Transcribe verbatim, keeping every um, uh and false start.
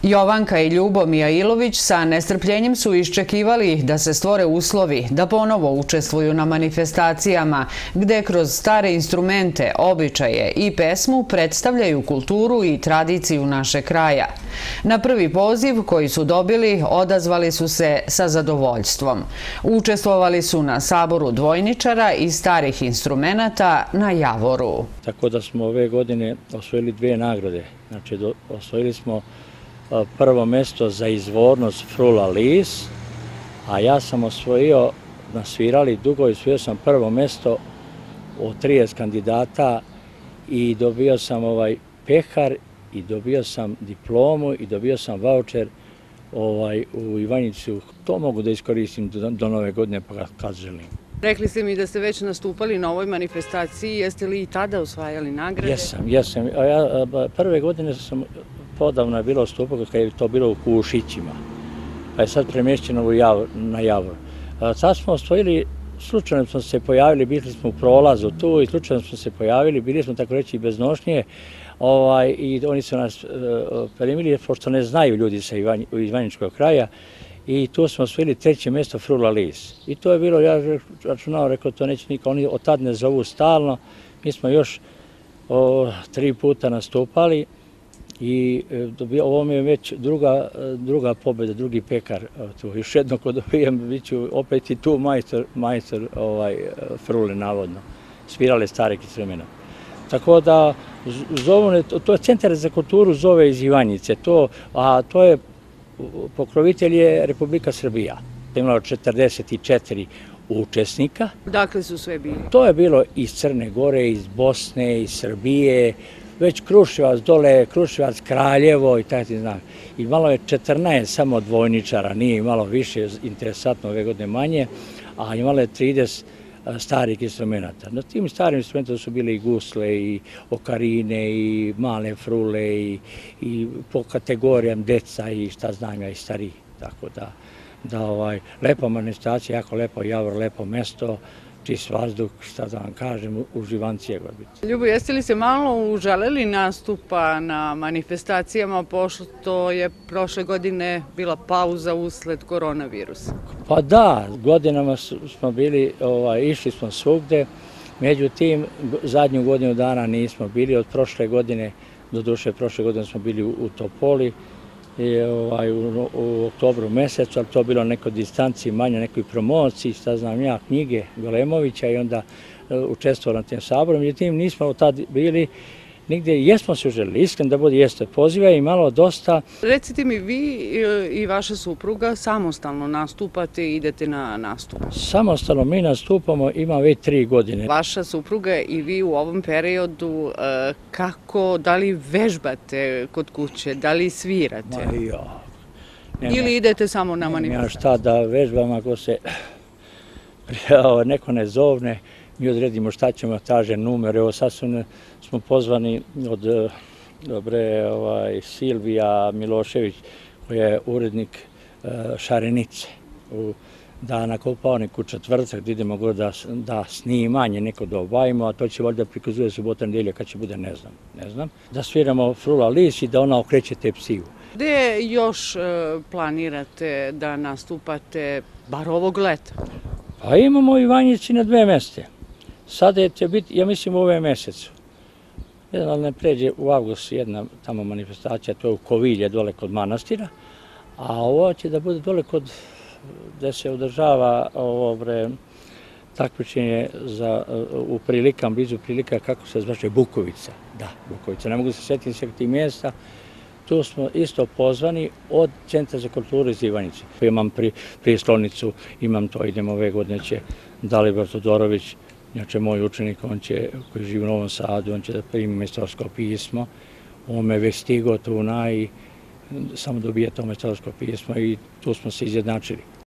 Jovanka i Ljubomija Ilović sa nestrpljenjem su iščekivali da se stvore uslovi da ponovo učestvuju na manifestacijama gde kroz stare instrumente, običaje i pesmu predstavljaju kulturu i tradiciju našeg kraja. Na prvi poziv koji su dobili odazvali su se sa zadovoljstvom. Učestvovali su na saboru dvojničara i starih instrumenata na Javoru. Tako da smo ove godine osvojili dve nagrade. Znači, osvojili smo prvo mesto za izvornost Frula Lis, a ja sam osvojio, nasvirali dugo, osvojio sam prvo mesto od trideset kandidata i dobio sam ovaj pehar i dobio sam diplomu i dobio sam vaučer ovaj, u Ivanjicu. To mogu da iskoristim do, do nove godine pa kad želim. Rekli ste mi da ste već nastupali na ovoj manifestaciji, jeste li i tada osvajali nagrade? Jesam, jesam. A ja, prve godine sam podavno je bilo stupak kad je to bilo u Kušićima, pa je sad premješćeno na Javor. Sad smo osvojili, slučajno smo se pojavili, bili smo u prolazu tu i slučajno smo se pojavili, bili smo tako reći bez nošnje ovaj, i oni su nas primili, pošto ne znaju ljudi sa Ivaničkog kraja, i tu smo osvojili treće mjesto Frula Lis. I to je bilo, ja računao, rekao, to neće niko, oni od tad ne zovu stalno, mi smo još o, tri puta nastupali. I ovo mi je već druga, druga pobjeda, drugi pekar. Tu. Još jedno ko dobijem, bit ću opet i tu majstor, majstor ovaj, Frule, navodno. Svirale stare instrumenta. Tako da, zovu, to je Centar za kulturu zove iz Ivanjice, to, a to je, pokrovitelj je Republika Srbija. Imalo četrdeset četiri učesnika. Dakle su sve bili? To je bilo iz Crne Gore, iz Bosne, iz Srbije, već Kruševac dole, Kruševac, Kraljevo i tako ti znam. I malo je četrnaest samo dvojničara, nije imalo više, interesantno ove godine manje, a imalo je trideset starih instrumenta. Na tim starim instrumentima su bile i gusle, i okarine, i male frule, i, i po kategorijam deca i šta znam ja i stariji. Tako da, da ovaj, lepa manifestacija, jako lepo Javor, lepo mesto, čist vazduh, šta da vam kažem, uživancije god biti. Ljubo, jeste li se malo uželeli nastupa na manifestacijama, pošto je prošle godine bila pauza usled koronavirusa? Pa da, godinama smo bili, ovaj, išli smo svugde, međutim, zadnju godinu dana nismo bili, od prošle godine, do duše prošle godine smo bili u, u Topoli, i, ovaj, u, u oktobru mesecu, ali to bilo neko distanciji, manje nekoj promociji, šta znam ja, knjige Golemovića i onda uh, učestvovali na tem saboru. Međutim, nismo od tad bili nigde, jesmo se uželili, iskreno da bude jeste poziva i malo dosta. Recite mi, vi i vaša supruga samostalno nastupate i idete na nastup? Samostalno mi nastupamo, ima već tri godine. Vaša supruga i vi u ovom periodu, kako, da li vežbate kod kuće, da li svirate? Ma jo. Nema, ili idete samo na manifestaciju? Ja šta da vežbam ako se neko ne zovne, mi odredimo šta ćemo, traže numere. Evo sad su, smo pozvani od dobre, ovaj, Silvija Milošević, koja je urednik uh, Šarenice, u, da na Kopaoniku četvrtak da idemo gore da, da snimanje neko da obavimo, a to će valjda prikazuje subota nedelja kad će bude, ne znam, ne znam. Da sviramo Frula Lis i da ona okreće tepsiju. Gde još uh, planirate da nastupate, bar ovog leta? Pa imamo u Ivanjici na dve meste. Sada će biti, ja mislim, u ove mesecu. Jedan, ali ne pređe u avgust jedna tamo manifestacija, to je u Kovilje, dole kod manastira, a ovo će da bude dole kod, gde se održava ovo bre, takmičenje za, u prilikama, blizu prilika, kako se zvaše, Bukovica. Da, Bukovica, ne mogu se sjetiti sveg tih mjesta. Tu smo isto pozvani od Centra za kulturu iz Ivanjice. Imam pri, prislovnicu, imam to, idemo ove godine će Dalibor Todorović, inače moj učenik, on će, koji živi u Novom Sadu, on će da primi majstorsko pismo. On me već stigao tu na i samo dobije to majstorsko pismo i tu smo se izjednačili.